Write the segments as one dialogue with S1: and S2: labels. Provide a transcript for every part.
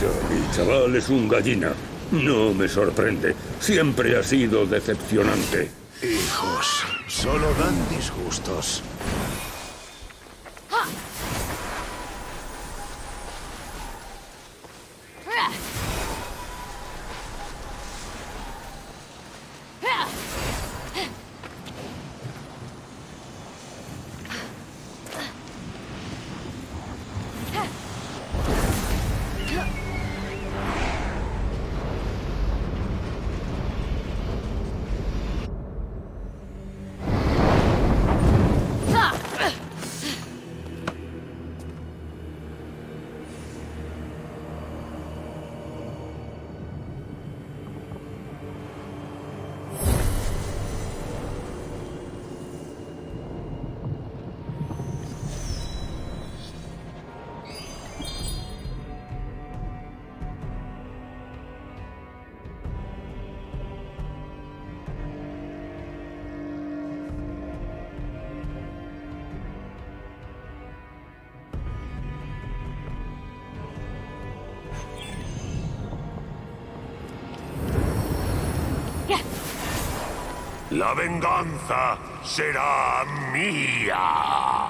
S1: Mi chaval es un gallina. No me sorprende. Siempre ha sido decepcionante.
S2: Hijos, solo dan disgustos.
S3: La venganza será mía.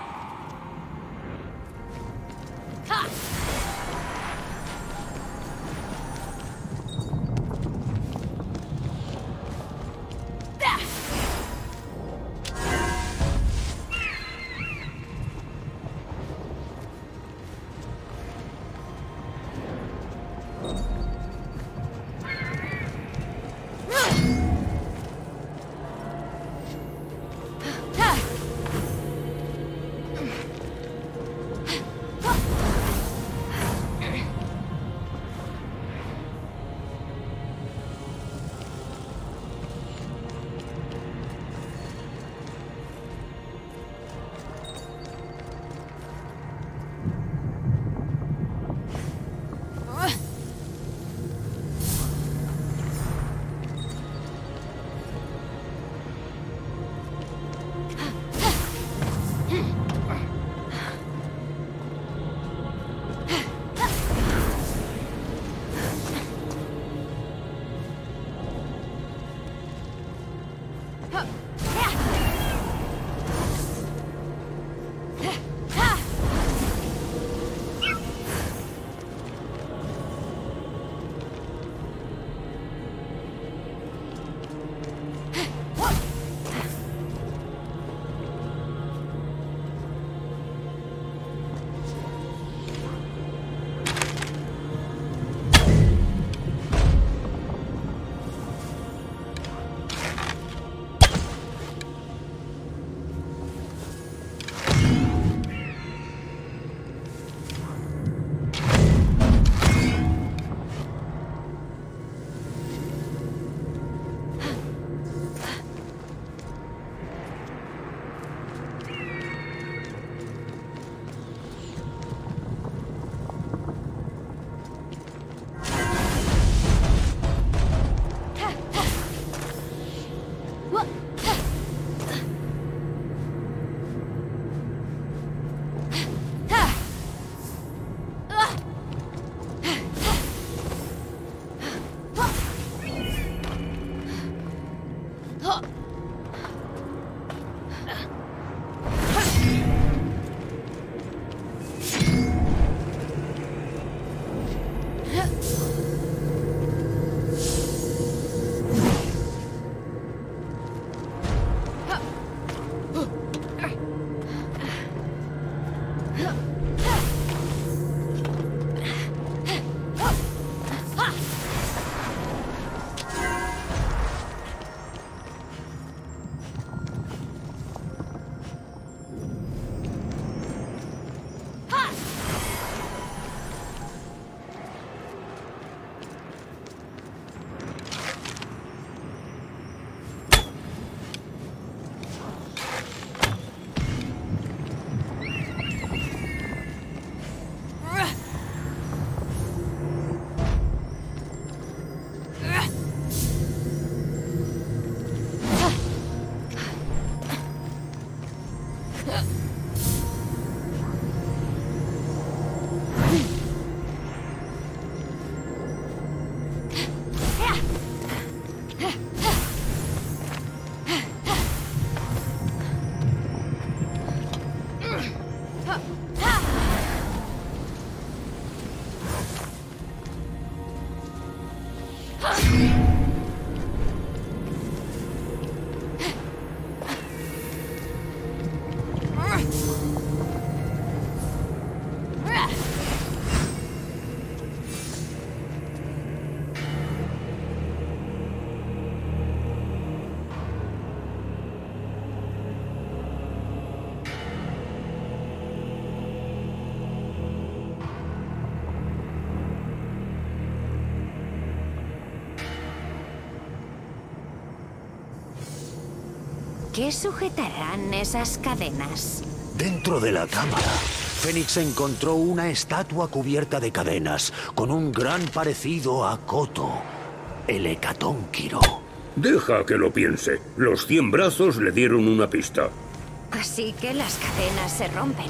S4: qué sujetarán esas cadenas?
S2: Dentro de la cámara, Fénix encontró una estatua cubierta de cadenas, con un gran parecido a Koto, el Hecatónquiro.
S1: Deja que lo piense. Los 100 brazos le dieron una pista.
S4: Así que las cadenas se rompen.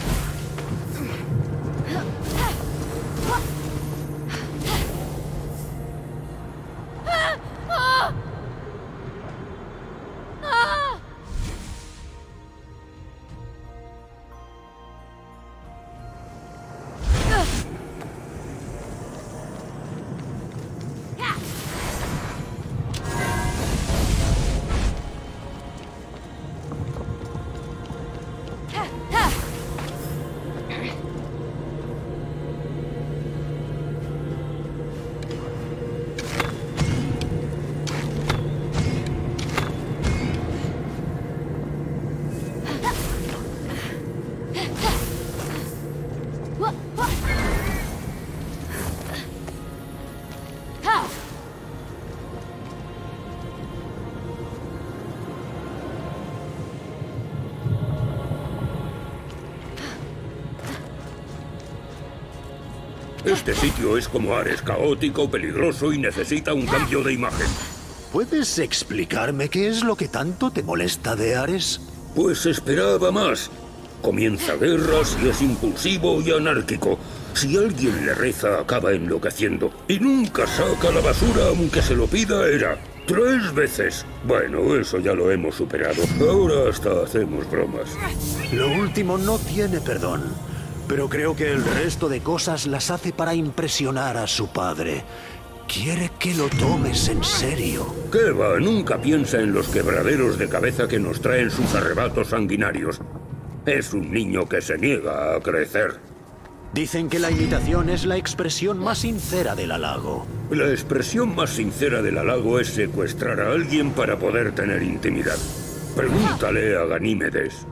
S1: Este sitio es como Ares, caótico, peligroso y necesita un cambio de imagen.
S2: ¿Puedes explicarme qué es lo que tanto te molesta de Ares?
S1: Pues esperaba más. Comienza guerras y es impulsivo y anárquico. Si alguien le reza, acaba enloqueciendo. Y nunca saca la basura aunque se lo pida Hera. 3 veces. Bueno, eso ya lo hemos superado. Ahora hasta hacemos bromas.
S2: Lo último no tiene perdón. Pero creo que el resto de cosas las hace para impresionar a su padre. Quiere que lo tomes en serio.
S1: ¿Qué va? Nunca piensa en los quebraderos de cabeza que nos traen sus arrebatos sanguinarios. Es un niño que se niega a crecer.
S2: Dicen que la imitación es la expresión más sincera del halago.
S1: La expresión más sincera del halago es secuestrar a alguien para poder tener intimidad. Pregúntale a Ganímedes.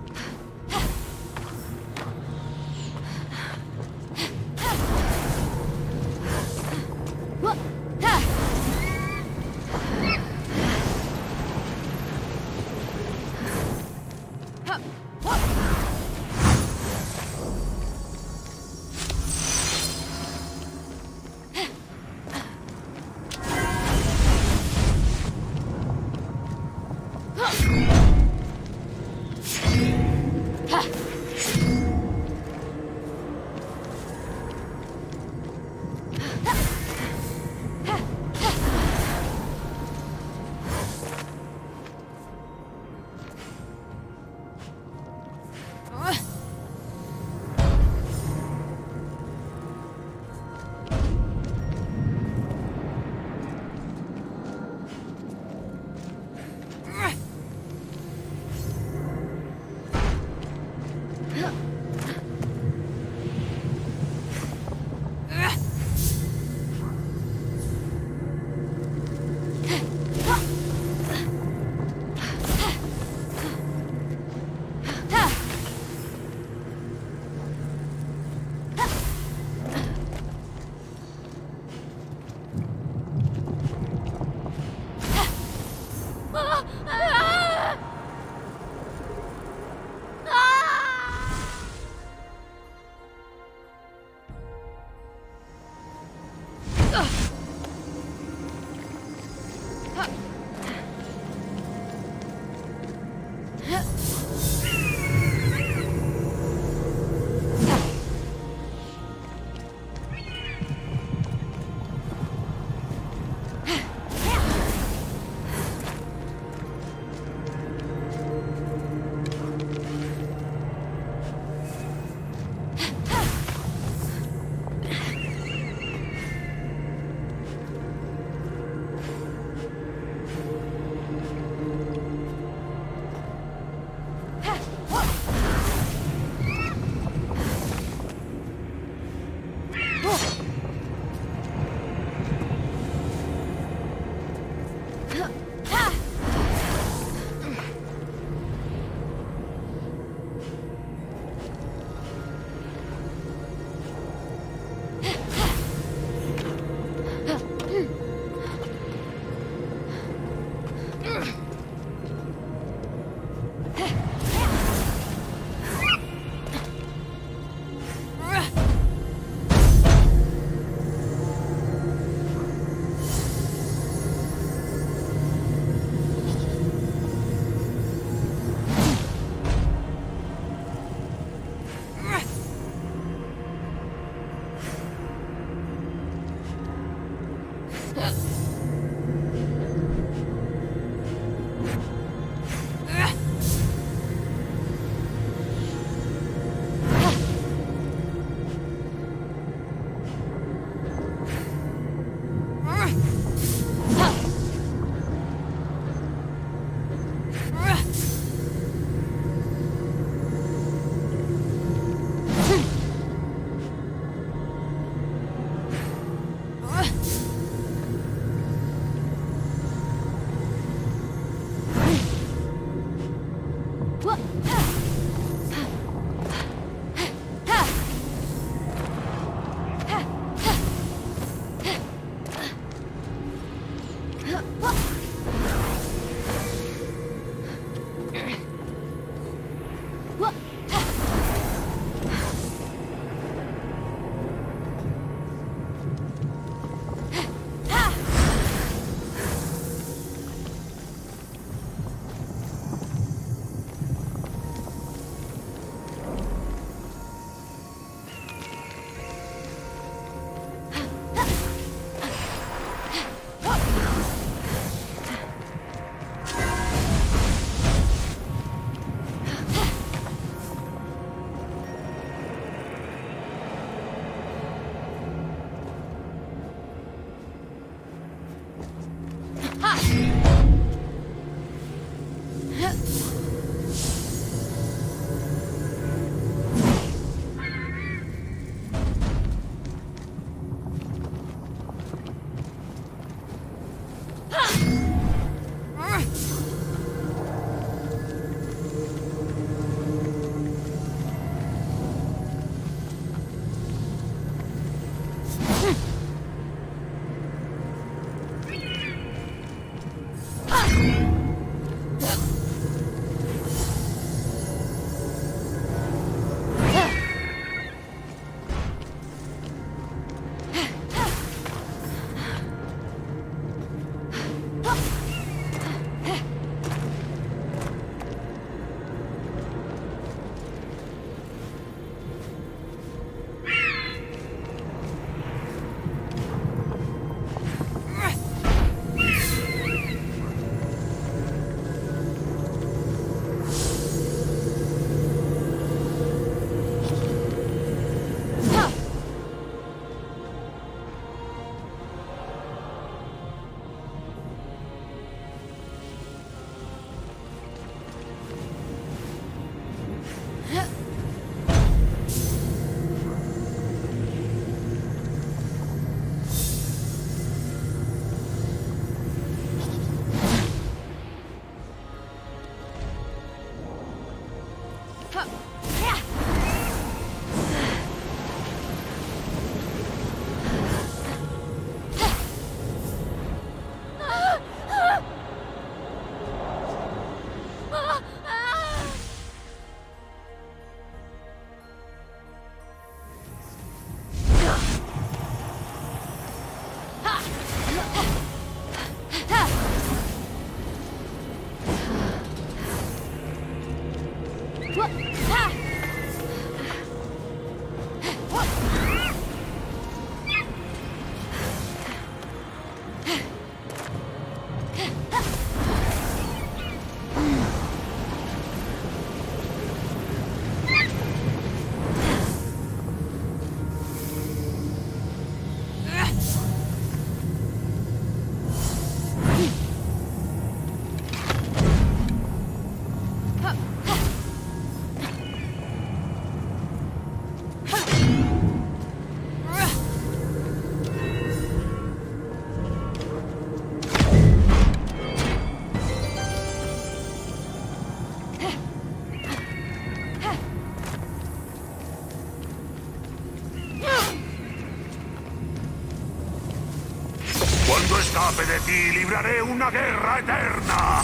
S3: Cuando escape de ti, libraré una guerra eterna.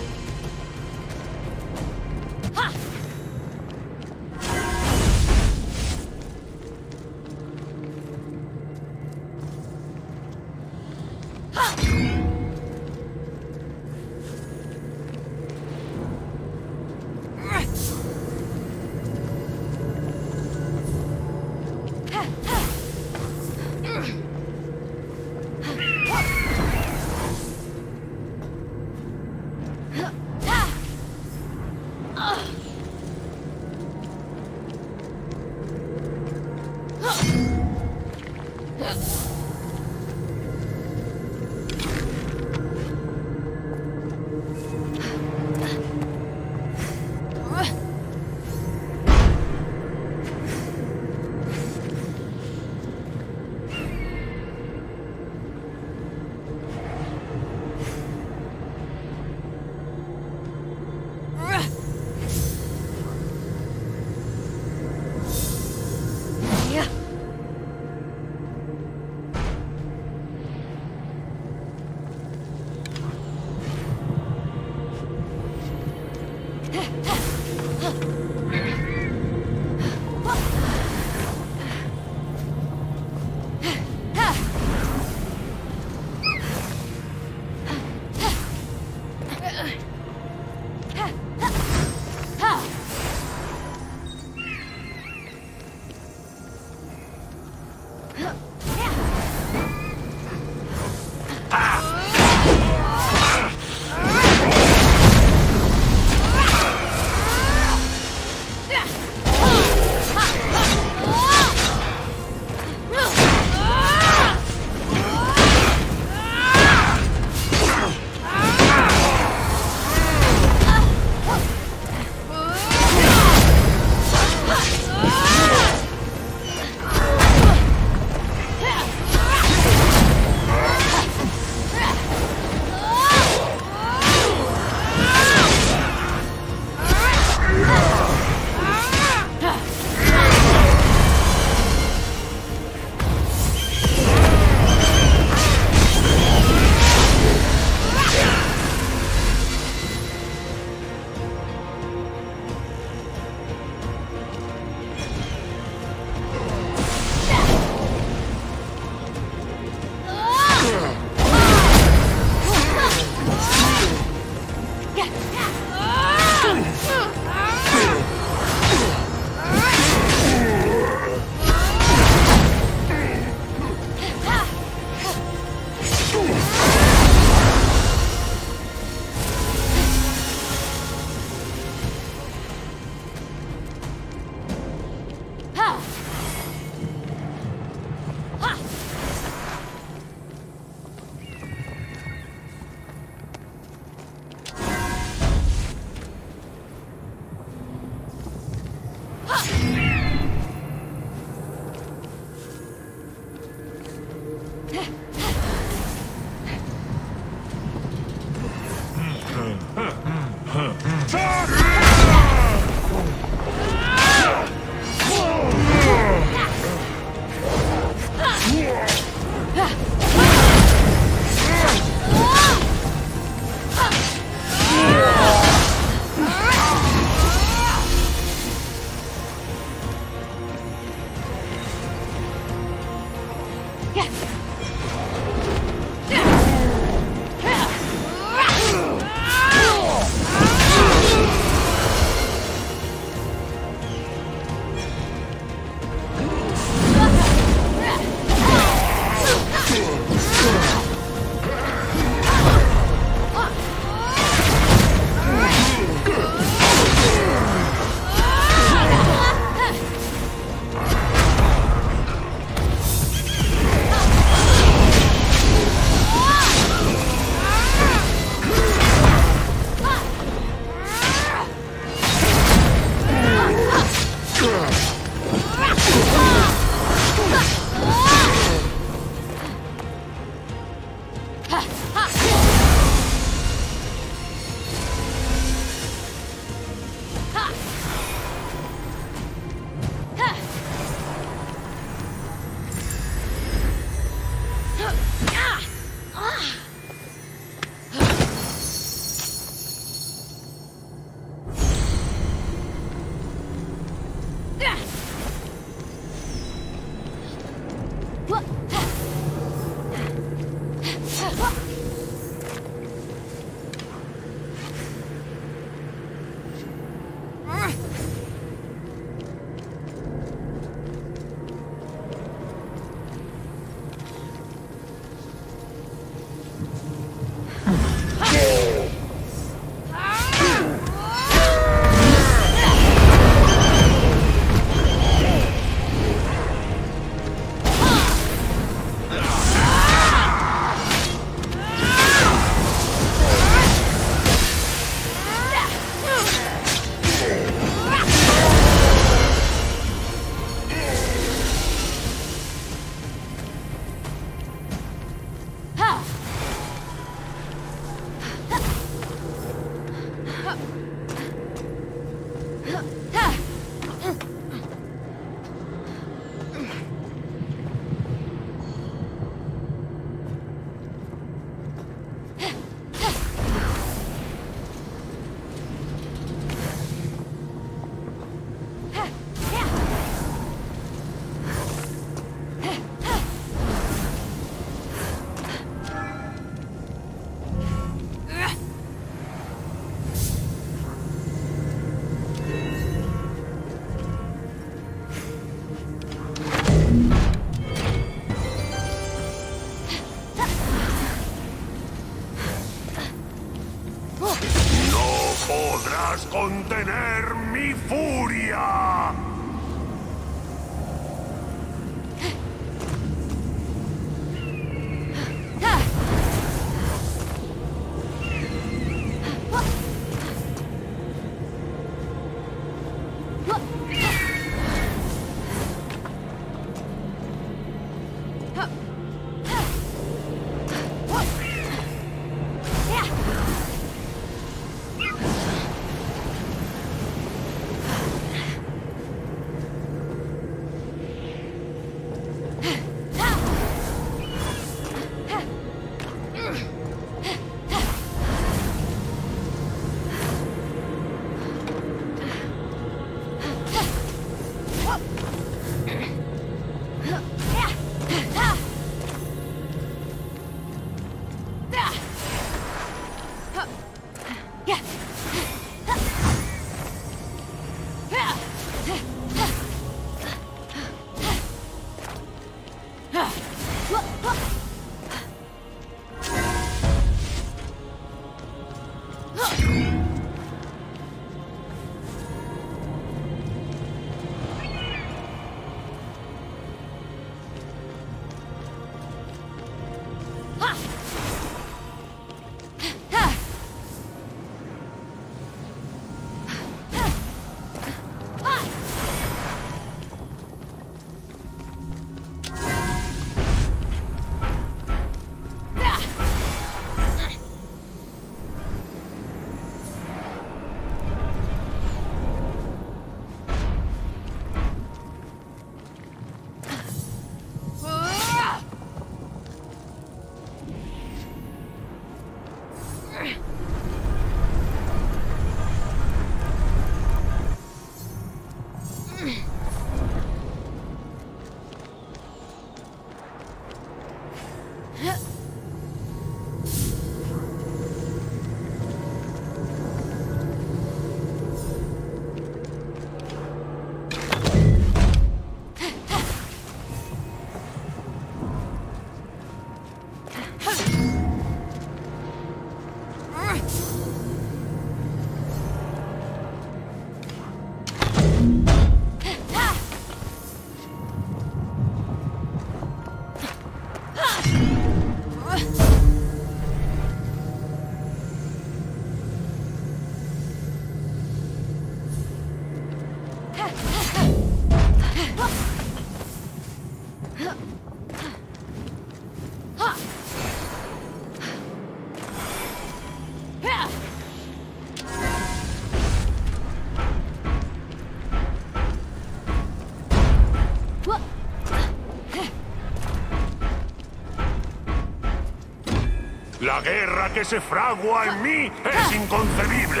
S3: La guerra que se fragua en mí es inconcebible.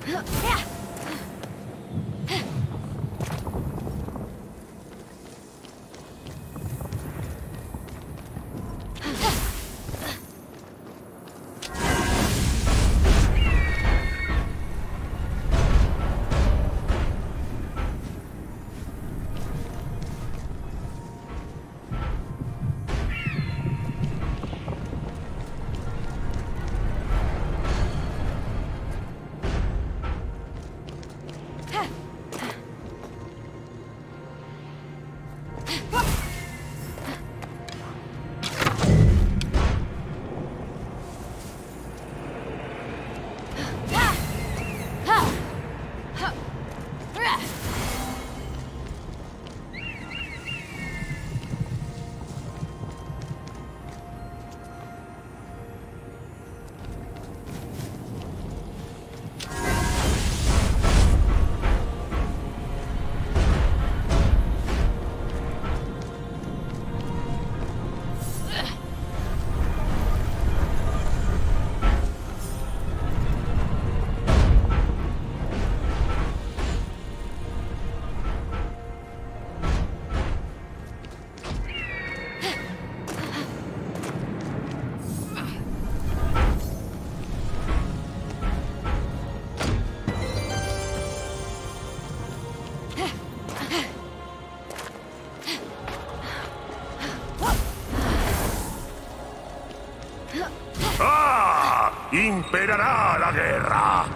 S3: ¡Imperará la guerra!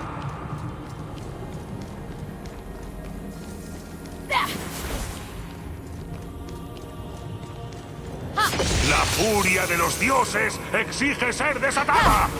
S3: ¡La furia de los dioses exige ser desatada!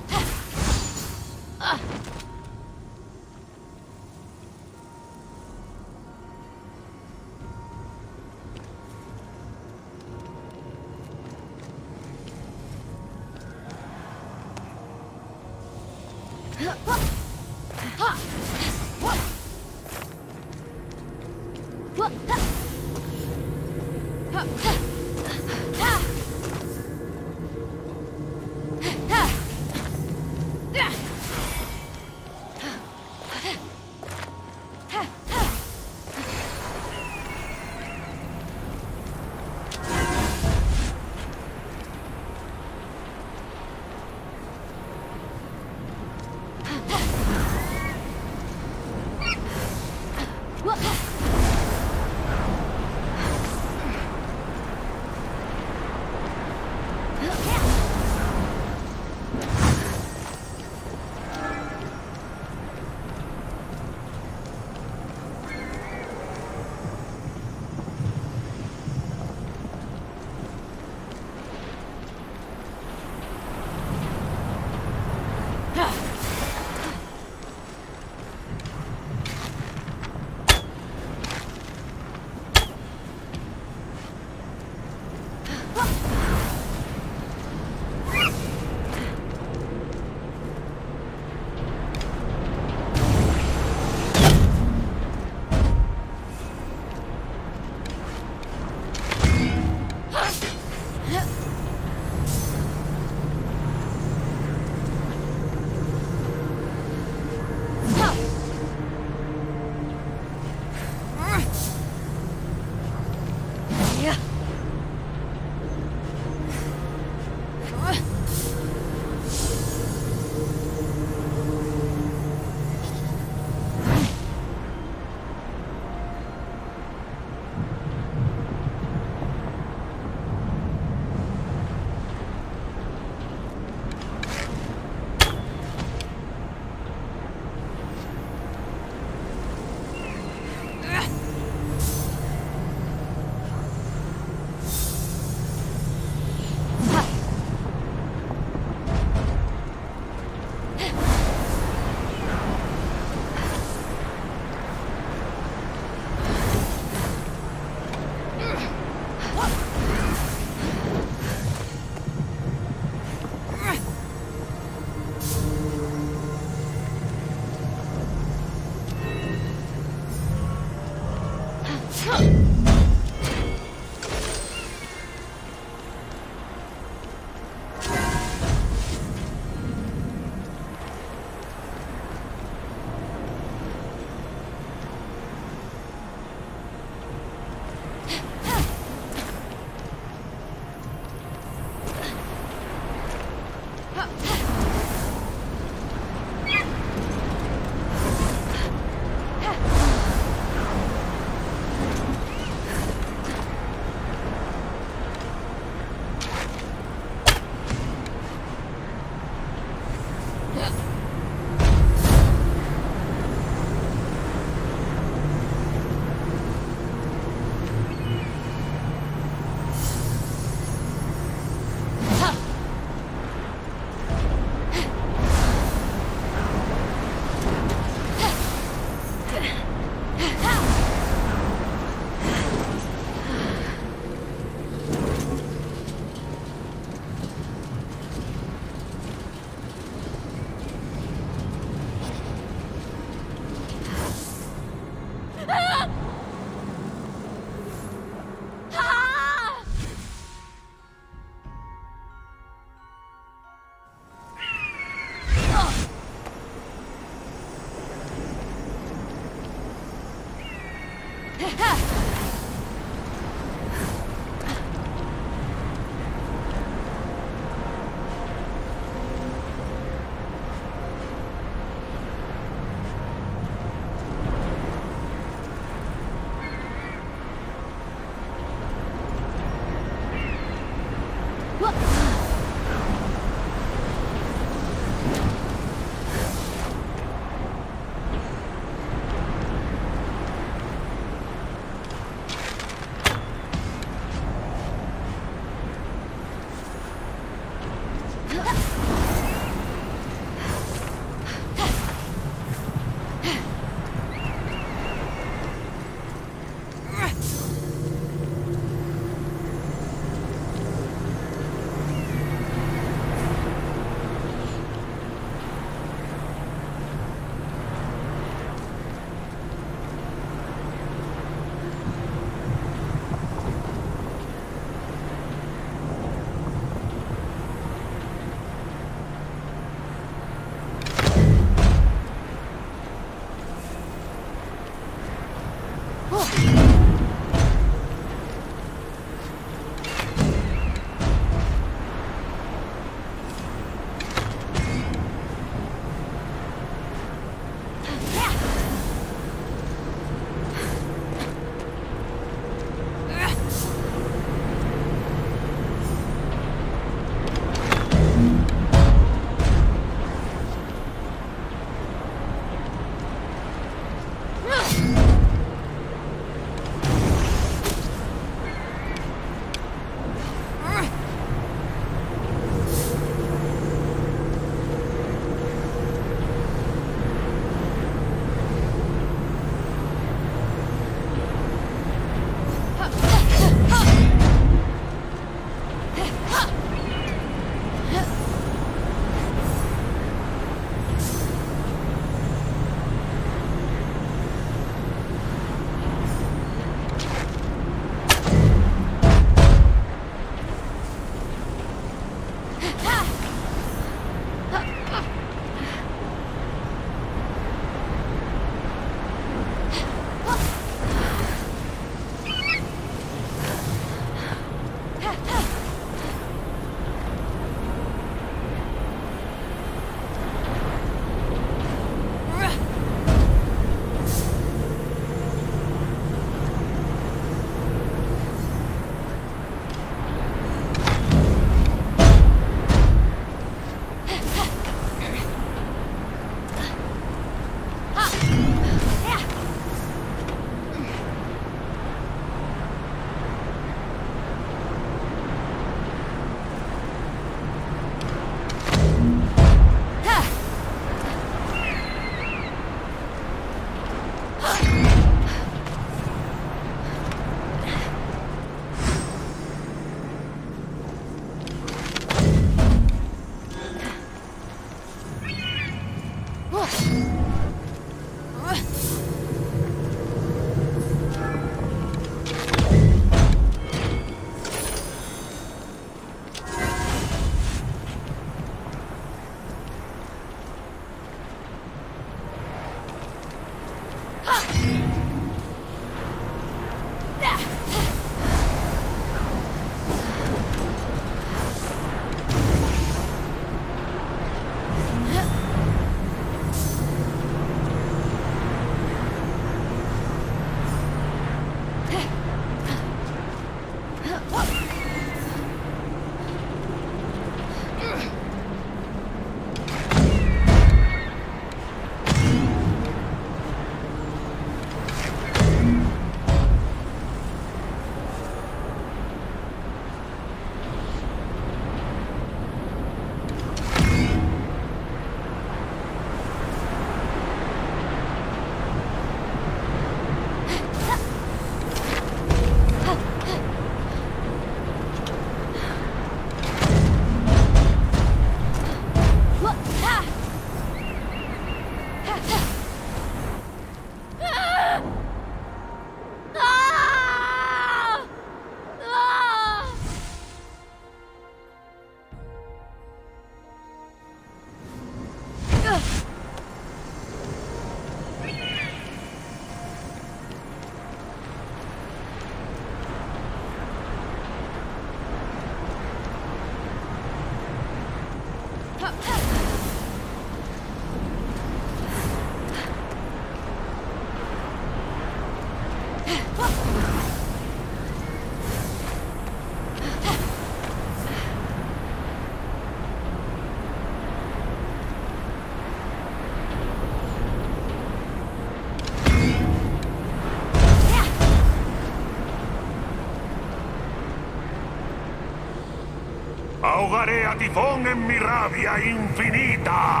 S3: ahogaré a Tifón en mi rabia infinita.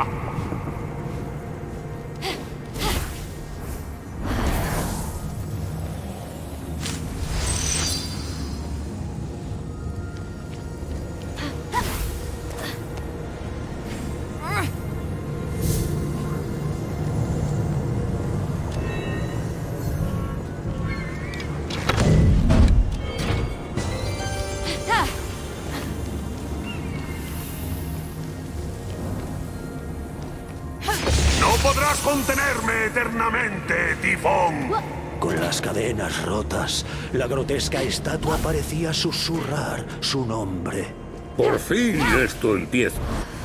S3: ¡No podrás contenerme eternamente, Tifón!
S2: Con las cadenas rotas, la grotesca estatua parecía susurrar su nombre.
S1: Por fin esto empieza.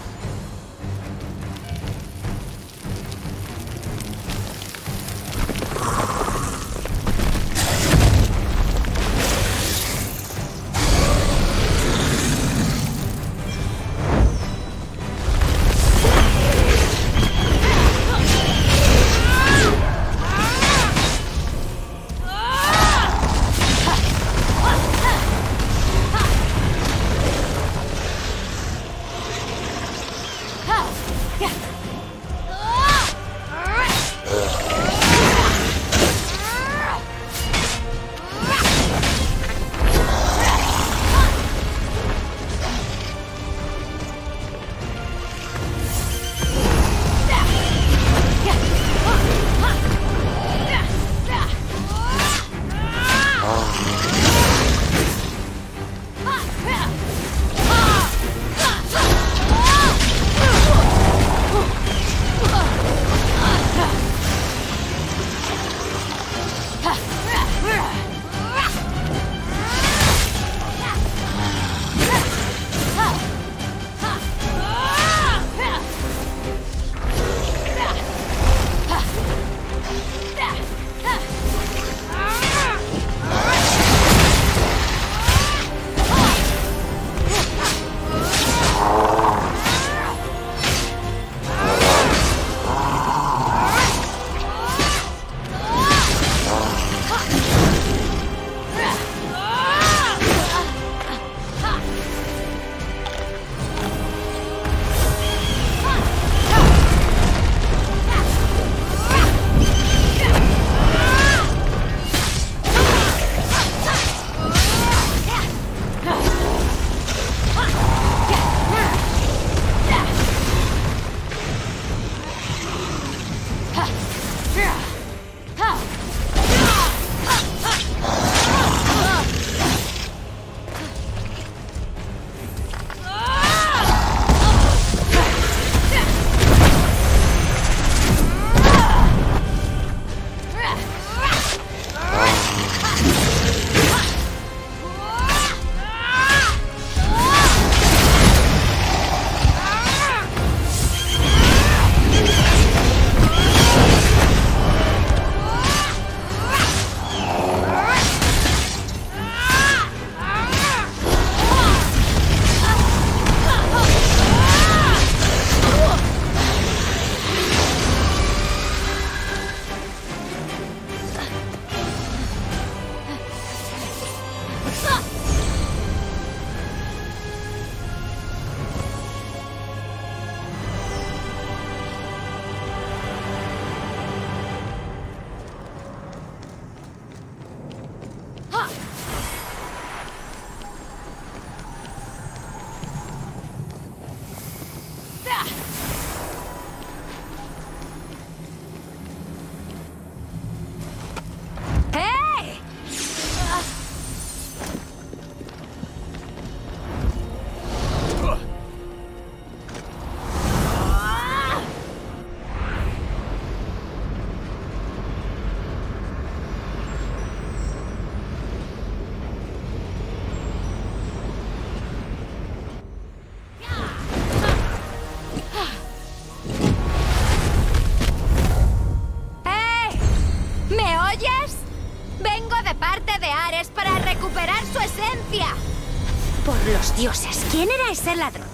S4: Por los dioses, ¿quién era ese ladrón?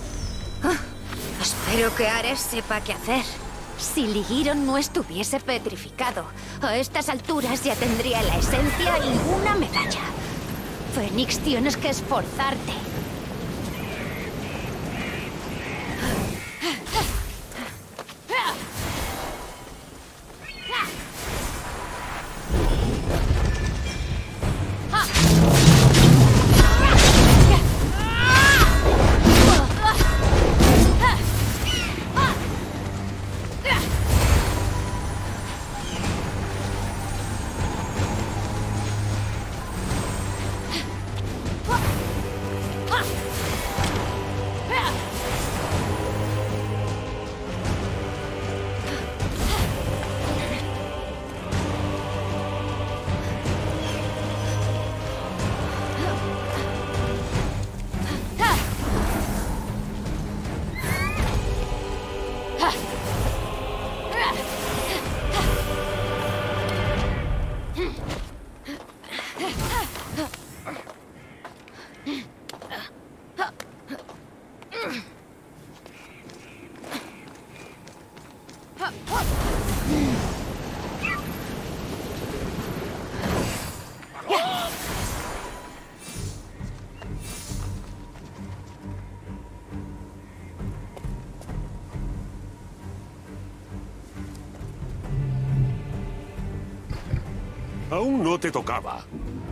S4: Espero que Ares sepa qué hacer. Si Ligiron no estuviese petrificado, a estas alturas ya tendría la esencia y una medalla. Fénix, tienes que esforzarte.
S3: Aún no te tocaba.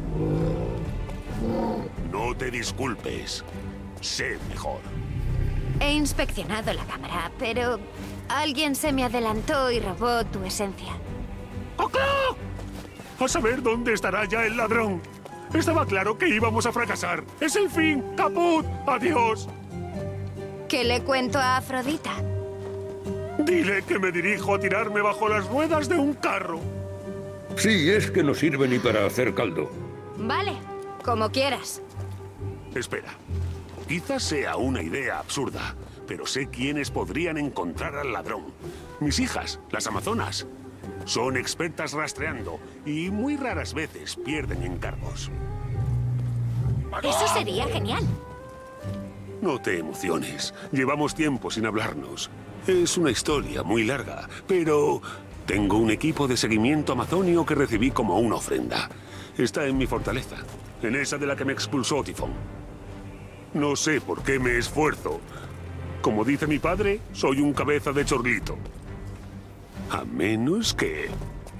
S3: No te disculpes. Sé mejor.
S4: He inspeccionado la cámara, pero alguien se me adelantó y robó tu esencia.
S3: ¡Cocló! A saber dónde estará ya el ladrón. Estaba claro que íbamos a fracasar. ¡Es el fin! ¡Caput! ¡Adiós!
S4: ¿Qué le cuento a Afrodita?
S3: Dile que me dirijo a tirarme bajo las ruedas de un carro.
S1: Sí, es que no sirve ni para hacer caldo.
S4: Vale, como quieras.
S3: Espera. Quizás sea una idea absurda, pero sé quiénes podrían encontrar al ladrón. Mis hijas, las amazonas. Son expertas rastreando y muy raras veces pierden encargos.
S4: Eso sería genial.
S3: No te emociones. Llevamos tiempo sin hablarnos. Es una historia muy larga, pero tengo un equipo de seguimiento amazonio que recibí como una ofrenda. Está en mi fortaleza, en esa de la que me expulsó Tifón. No sé por qué me esfuerzo. Como dice mi padre, soy un cabeza de chorlito. A menos que...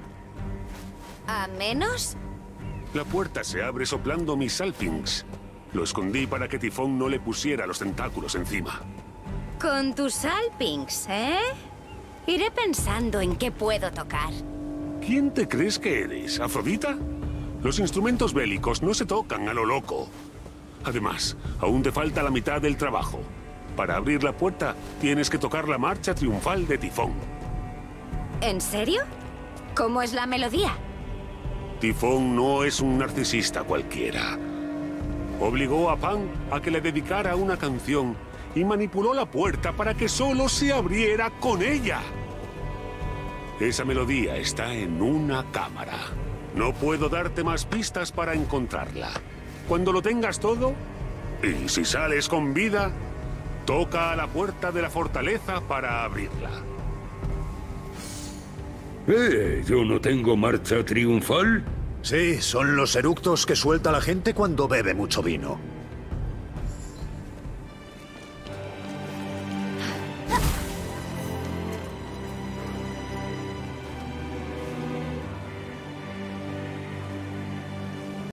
S4: ¿A menos?
S3: La puerta se abre soplando mis salpings. Lo escondí para que Tifón no le pusiera los tentáculos encima.
S4: Con tus salpings, ¿eh? Iré pensando en qué puedo tocar.
S3: ¿Quién te crees que eres, Afrodita? Los instrumentos bélicos no se tocan a lo loco. Además, aún te falta la mitad del trabajo. Para abrir la puerta, tienes que tocar la marcha triunfal de Tifón.
S4: ¿En serio? ¿Cómo es la melodía?
S3: Tifón no es un narcisista cualquiera. Obligó a Pan a que le dedicara una canción y manipuló la puerta para que solo se abriera con ella. Esa melodía está en una cámara. No puedo darte más pistas para encontrarla. Cuando lo tengas todo, y si sales con vida, toca a la puerta de la fortaleza para abrirla.
S1: ¿Yo no tengo marcha triunfal?
S2: Sí, son los eructos que suelta la gente cuando bebe mucho vino.